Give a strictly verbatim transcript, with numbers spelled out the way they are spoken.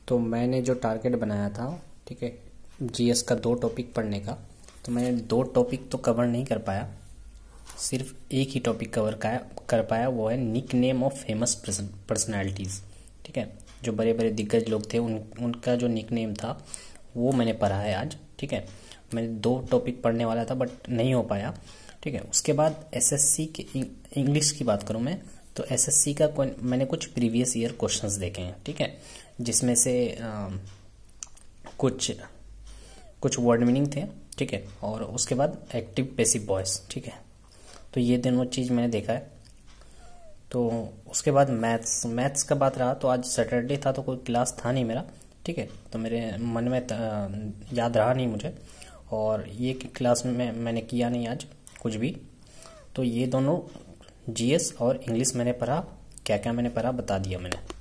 तो मैंने जो टारगेट बनाया था, ठीक है, जीएस का दो टॉपिक पढ़ने का, तो मैंने दो टॉपिक तो कवर नहीं कर पाया, सिर्फ एक ही टॉपिक कवर कर पाया, वो है nickname of famous personalities. ठीक है, जो बड़े बड़े दिग्गज लोग थे उन उनका जो निक नेम था वो मैंने पढ़ा है आज। ठीक है, मैंने दो टॉपिक पढ़ने वाला था बट नहीं हो पाया। ठीक है, उसके बाद एसएससी के इंग्लिश की बात करूँ मैं, तो एसएससी का मैंने कुछ प्रीवियस ईयर क्वेश्चंस देखे हैं। ठीक है, जिसमें से आ, कुछ कुछ वर्ड मीनिंग थे। ठीक है, और उसके बाद एक्टिव पैसिव वॉइस। ठीक है, तो ये दोनों चीज़ मैंने देखा है। तो उसके बाद मैथ्स मैथ्स का बात रहा, तो आज सैटरडे था तो कोई क्लास था नहीं मेरा। ठीक है, तो मेरे मन में याद रहा नहीं मुझे, और ये क्लास में मैंने किया नहीं आज कुछ भी। तो ये दोनों जीएस और इंग्लिश मैंने पढ़ा, क्या क्या मैंने पढ़ा बता दिया मैंने।